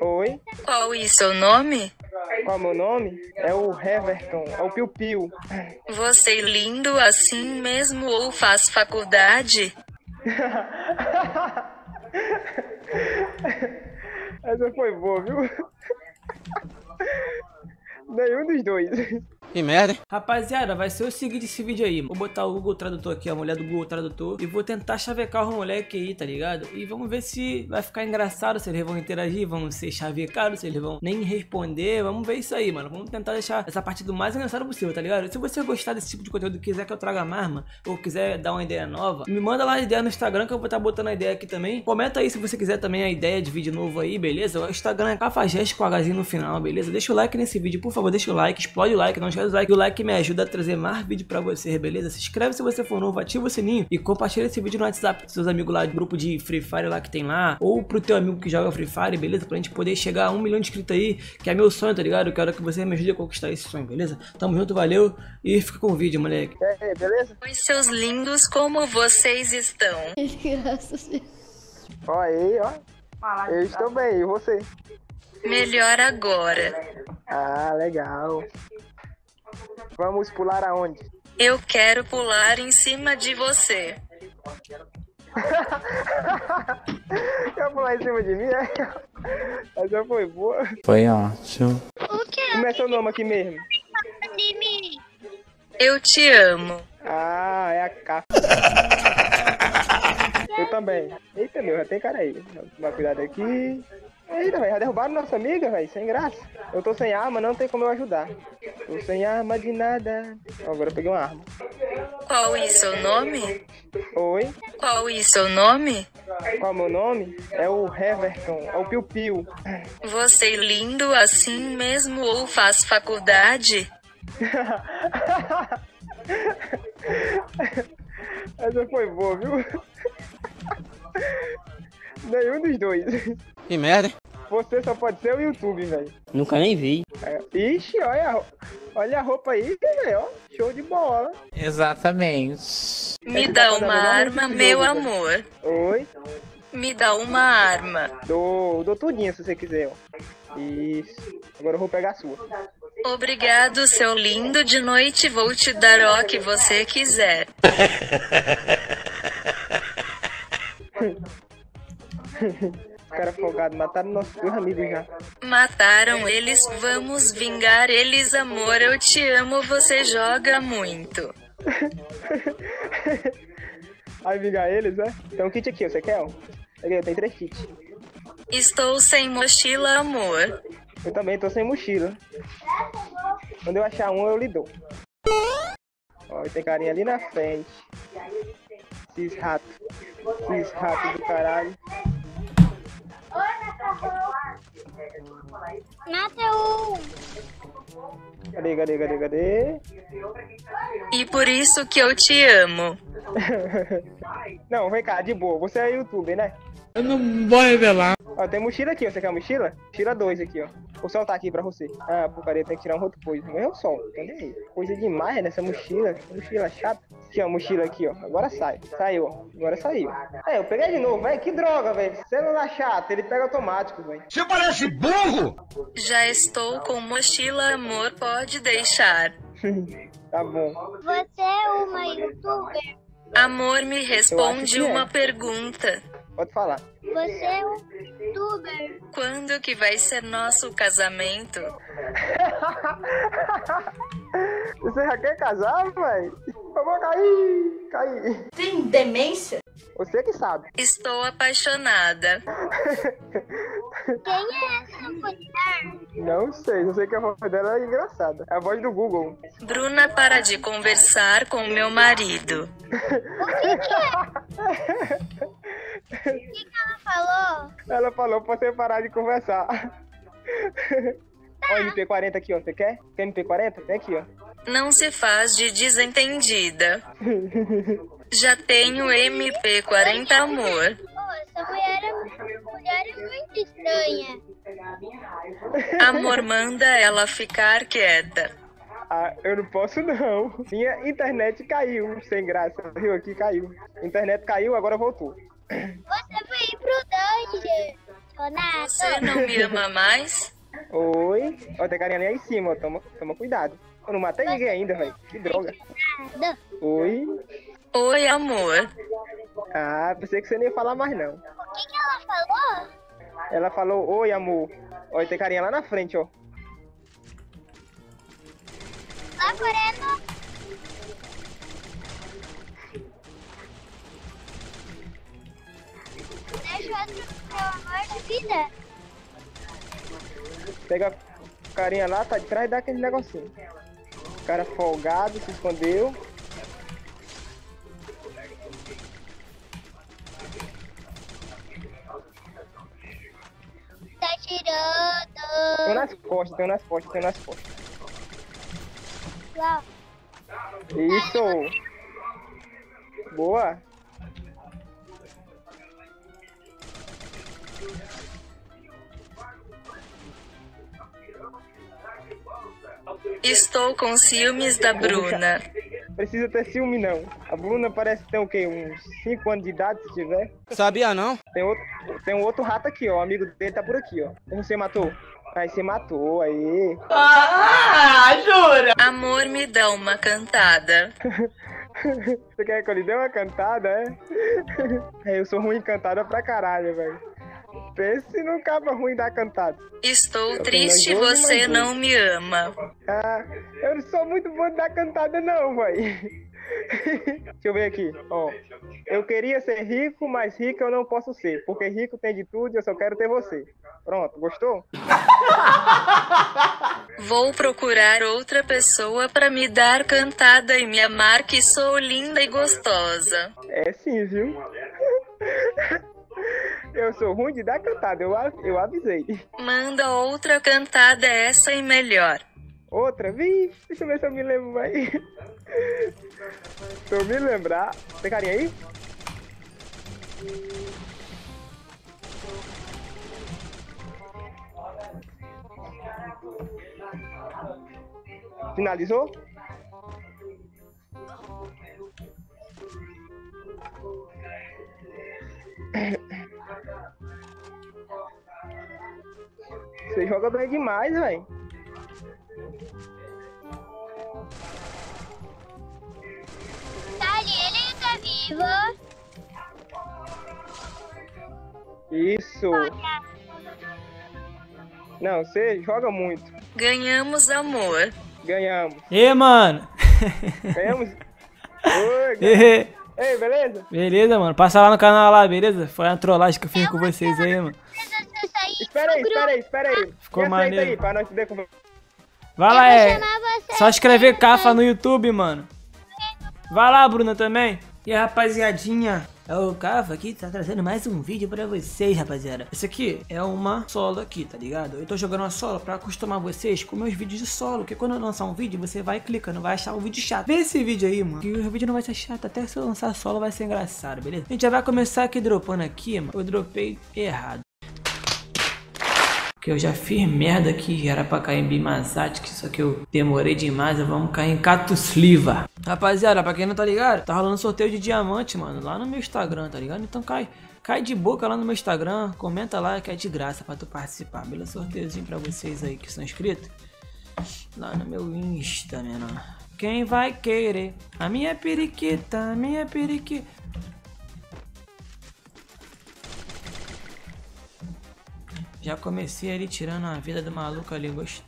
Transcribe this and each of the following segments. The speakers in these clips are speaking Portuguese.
Oi, Qual é seu nome? qual é o meu nome? É o Heverton, é o Piu Piu. Você lindo assim mesmo ou faz faculdade? Essa foi boa, viu? Nenhum dos dois. Que merda, hein? Rapaziada, vai ser o seguinte esse vídeo aí. Vou botar o Google Tradutor aqui, a mulher do Google Tradutor. E vou tentar chavecar os moleques aí, tá ligado? E vamos ver se vai ficar engraçado, se eles vão interagir, vão ser chavecados, se eles vão nem responder. Vamos ver isso aí, mano. Vamos tentar deixar essa parte do mais engraçado possível, tá ligado? Se você gostar desse tipo de conteúdo e quiser que eu traga mais, mano, ou quiser dar uma ideia nova, me manda lá a ideia no Instagram que eu vou estar botando a ideia aqui também. Comenta aí se você quiser também a ideia de vídeo novo aí, beleza? O Instagram é Cafajeste com Hzinho no final, beleza? Deixa o like nesse vídeo, por favor, deixa o like, explode o like, não esquece do like. O like me ajuda a trazer mais vídeo pra você, beleza? Se inscreve se você for novo, ativa o sininho e compartilha esse vídeo no WhatsApp dos seus amigos lá, do grupo de Free Fire lá que tem lá, ou pro teu amigo que joga Free Fire, beleza? Pra gente poder chegar a 1 milhão de inscritos aí, que é meu sonho, tá ligado? Eu quero que você me ajude a conquistar esse sonho, beleza? Tamo junto, valeu e fica com o vídeo, moleque. E aí, beleza? Oi, seus lindos, como vocês estão? Graças a Deus. Ó aí, ó. Eu estou bem, e você? Melhor agora. Ah, legal. Vamos pular aonde? Eu quero pular em cima de você. Quer pular em cima de mim? Essa foi boa. Foi ótimo. O que Como é seu nome aqui mesmo? de mim? Eu te amo. Ah, é a K. Eu também. Eita, meu, já tem cara aí. Tomar cuidado aqui. Eita, velho, já derrubaram nossa amiga, velho, sem graça. Eu tô sem arma, não tem como eu ajudar. Tô sem arma de nada. Agora eu peguei uma arma. Qual é seu nome? Oi, Qual é seu nome? qual é o meu nome? É o Heverton, é o Piu Piu. Você lindo assim mesmo ou faz faculdade? Essa foi boa, viu? Nenhum dos dois. Que merda, hein? Você só pode ser o YouTube, velho. Nunca nem vi. Ixi, olha a roupa aí, velho, ó. Show de bola. Exatamente. Me dá uma arma, meu amor. Oi, Me dá uma arma. dou tudinho se você quiser, ó. Isso. Agora eu vou pegar a sua. Obrigado, seu lindo. De noite vou te dar o que você quiser. Os caras folgados mataram nossos dois amigos já. Mataram eles, vamos vingar eles, amor. Eu te amo, você joga muito. Vai vingar eles, né? Tem um kit aqui, ó. Você quer, ó? Aqui, tem 3 kits. Estou sem mochila, amor. Eu também tô sem mochila. Quando eu achar um, eu lhe dou. Ó, tem carinha ali na frente. Esses ratos. Esses ratos do caralho. Mata um. Cadê? E por isso que eu te amo. Não, vem cá, de boa. Você é youtuber, né? Eu não vou revelar. Ó, tem mochila aqui, ó. Você quer uma mochila? Mochila 2 aqui, ó. O sol tá aqui pra você. Ah, porcaria, tem que tirar um outro coisa. Não é o sol, entendeu aí? Coisa demais nessa mochila. Mochila chata. Aqui, ó, mochila aqui, ó. Agora sai. Saiu, ó. Agora saiu. É, eu peguei de novo, velho. Que droga, velho. Celular chato, ele pega automático, velho. Você parece burro! Já estou com mochila, amor, pode deixar. Tá bom. Você é uma youtuber? Amor, me responde que é. uma pergunta. Pode falar. Você é um youtuber? Quando que vai ser nosso casamento? Você já quer casar, velho? Eu vou cair. Tem demência? Você que sabe. Estou apaixonada. Quem é essa mulher? Não sei, só sei que a voz dela é engraçada. É a voz do Google. Bruna, para de conversar com meu marido. O que ela falou? Ela falou pra você parar de conversar. Ó, MP40 aqui, ó. Você quer? Quer MP40? Tem aqui, ó. Não se faz de desentendida. Já tenho MP40, amor. Pô, essa mulher é muito estranha. Amor, manda ela ficar quieta. Ah, eu não posso não. Minha internet caiu, sem graça. Viu aqui, caiu. Internet caiu, agora voltou. Você vai ir pro Danger. apaixonado. Você não me ama mais? Oi. Ó, tem carinha ali aí em cima, ó. Toma cuidado. Eu não matei ninguém ainda, velho. Que droga. Nada. Oi. Oi, amor. Ah, pensei que você nem ia falar mais, não. O que ela falou? Ela falou, oi, amor. Ó, tem carinha lá na frente, ó. Lá correndo. Deixa outro meu amor de vida. Pega a carinha lá, tá de trás daquele negocinho. O cara folgado, se escondeu. Tá tirando. Tem nas costas. Lá. Isso. Boa. Estou com ciúmes da Bruna. Precisa ter ciúme, não. A Bruna parece ter o quê? Uns 5 anos de idade, se tiver. Sabia não? Tem um outro rato aqui, ó. O amigo dele tá por aqui, ó. Você matou? Aí você matou, aí. Amor, me dá uma cantada. Você quer que eu lhe dê uma cantada, é? Eu sou ruim em cantada pra caralho, velho. Pense num cabo ruim da cantada. Estou Eu triste, tenho mais dois, você mais dois. não me ama. Ah, eu não sou muito bom de dar cantada, não, velho. Deixa eu ver aqui, ó. Eu queria ser rico, mas rico eu não posso ser. Porque rico tem de tudo e eu só quero ter você. Pronto, gostou? Vou procurar outra pessoa pra me dar cantada e me amar que sou linda e gostosa. É sim, viu? Eu sou ruim de dar cantada, eu avisei. Manda outra cantada, essa e melhor. Outra? Vixe, deixa eu ver se eu me lembro, vai. Se eu me lembrar... Tem carinha aí? Finalizou? Você joga bem demais, velho. Tá ali, ele tá vivo. Isso. Não, você joga muito. Ganhamos, amor. Ganhamos. E mano. Ganhamos. Oi, E, ei, beleza? beleza, mano. Passa lá no canal lá, beleza? Foi uma trollagem que eu fiz com vocês aí, mano. Precisa sair Espera pro grupo. aí. Ficou Me aceita maneiro. aí, pra nós poder conversar. Vai lá, Eu vou é. chamar você. Só escrever Cafa no YouTube, mano. Vai lá, Bruna, também. E aí, rapaziadinha, é o Cafa aqui, tá trazendo mais um vídeo pra vocês, rapaziada. Esse aqui é uma solo aqui, tá ligado? Eu tô jogando uma solo pra acostumar vocês com meus vídeos de solo, porque quando eu lançar um vídeo, você vai clicando, vai achar um vídeo chato. Vê esse vídeo aí, mano, que o vídeo não vai ser chato, até se eu lançar solo vai ser engraçado, beleza? A gente já vai começar aqui dropando aqui, mano. Eu dropei errado. Que eu já fiz merda aqui, era pra cair em Bimazatic, só que eu demorei demais, vamos cair em Catusliva. Rapaziada, pra quem não tá ligado, tá rolando sorteio de diamante, mano, lá no meu Instagram, tá ligado? Então cai de boca lá no meu Instagram, comenta lá que é de graça pra tu participar, beleza? Sorteiozinho pra vocês aí que são inscritos. Lá no meu Insta, menor. Quem vai querer? A minha periquita, a minha periquita. Já comecei ali tirando a vida do maluco ali, gostei.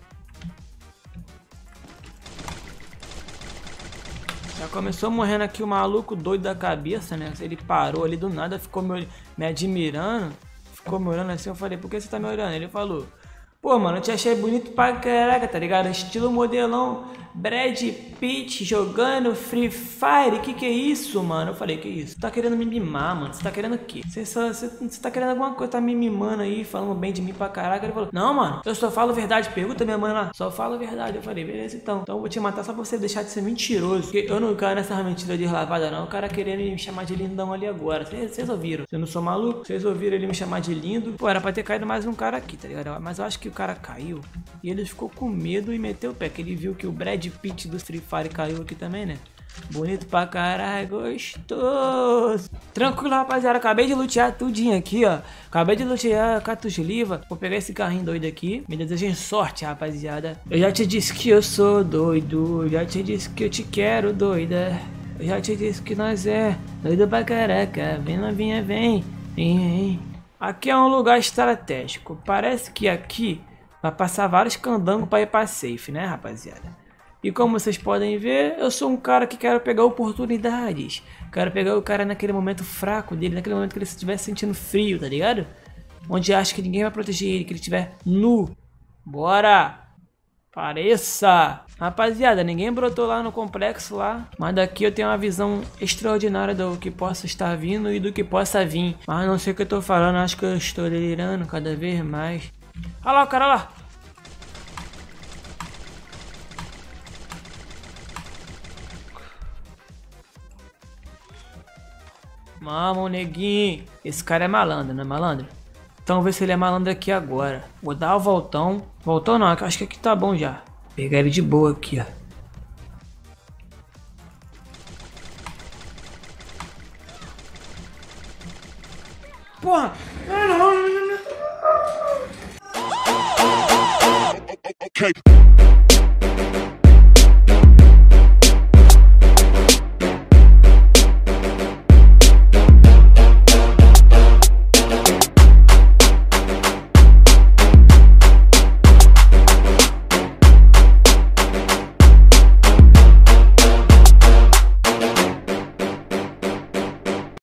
Já começou morrendo aqui o maluco doido da cabeça, né? Ele parou ali do nada, ficou me admirando. Ficou me olhando assim, eu falei, por que você tá me olhando? Ele falou, pô, mano, eu te achei bonito pra caraca, tá ligado? Estilo modelão Brad Pitt jogando Free Fire, que é isso, mano? Eu falei, que isso? Você tá querendo me mimar, mano? Você tá querendo o quê? Você tá querendo alguma coisa, tá me mimando aí, falando bem de mim pra caraca? Ele falou, não, mano, eu só falo verdade, pergunta minha mãe lá, só falo verdade. Eu falei, beleza, então eu vou te matar só pra você deixar de ser mentiroso, porque eu não caio nessa mentira deslavada não, o cara querendo me chamar de lindão ali agora, vocês ouviram? Eu não sou maluco, vocês ouviram ele me chamar de lindo? Pô, era pra ter caído mais um cara aqui, tá ligado? Mas eu acho que o cara caiu e ele ficou com medo e meteu o pé, que ele viu que o Brad Pitt do Free Fire caiu aqui também, né? Bonito pra caralho, gostoso. Tranquilo, rapaziada. Acabei de lutear tudinho aqui, ó. Acabei de lutear cartucho liva. Vou pegar esse carrinho doido aqui. Me desejem sorte, rapaziada. Eu já te disse que eu sou doido. Eu já te disse que eu te quero, doida. Eu já te disse que nós é doido pra caraca. Vem, novinha, vem. Vem. Aqui é um lugar estratégico. Parece que aqui vai passar vários candangos pra ir pra safe, né, rapaziada? E como vocês podem ver, eu sou um cara que quero pegar oportunidades. Quero pegar o cara naquele momento fraco dele, naquele momento que ele estiver sentindo frio, tá ligado? Onde acha que ninguém vai proteger ele, que ele estiver nu. Bora! Pareça! Rapaziada, ninguém brotou lá no complexo lá. Mas daqui eu tenho uma visão extraordinária do que possa estar vindo e do que possa vir. Mas não sei o que eu tô falando, acho que eu estou delirando cada vez mais. Olha lá o cara lá! Vamos, neguinho. Esse cara é malandro, não é malandro? Então vamos ver se ele é malandro aqui agora. Vou dar o voltão. Voltão não, acho que aqui tá bom já. Pegar ele de boa aqui, ó. Porra! Okay.